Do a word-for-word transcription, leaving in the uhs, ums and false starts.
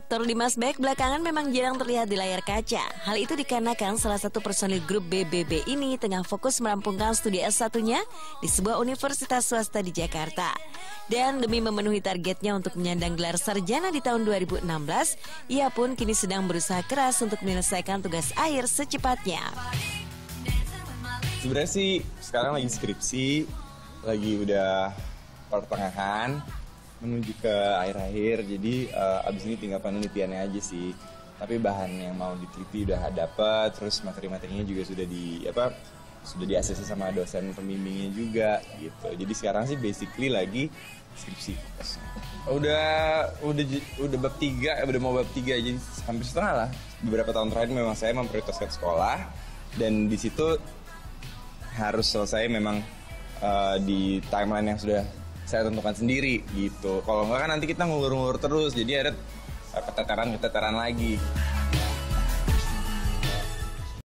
Aktor Dimas Beck belakangan memang jarang terlihat di layar kaca. Hal itu dikarenakan salah satu personil grup B B B ini tengah fokus merampungkan studi S satunya di sebuah universitas swasta di Jakarta. Dan demi memenuhi targetnya untuk menyandang gelar sarjana di tahun dua ribu enam belas, ia pun kini sedang berusaha keras untuk menyelesaikan tugas akhir secepatnya. Sebenarnya sih sekarang lagi skripsi, lagi udah pertengahan menuju ke akhir-akhir, jadi uh, abis ini tinggal penelitiannya aja sih. Tapi bahan yang mau diteliti udah dapet, terus materi-materinya juga sudah di apa sudah di-A C C sama dosen pembimbingnya juga gitu. Jadi sekarang sih basically lagi skripsi. Udah udah udah bab tiga, udah mau bab tiga, jadi hampir setengah lah. Beberapa tahun terakhir memang saya memprioritaskan sekolah, dan di situ harus selesai memang uh, di timeline yang sudah saya tentukan sendiri gitu. Kalau enggak kan nanti kita ngulur-ngulur terus, jadi ada keteteran-keteteran lagi.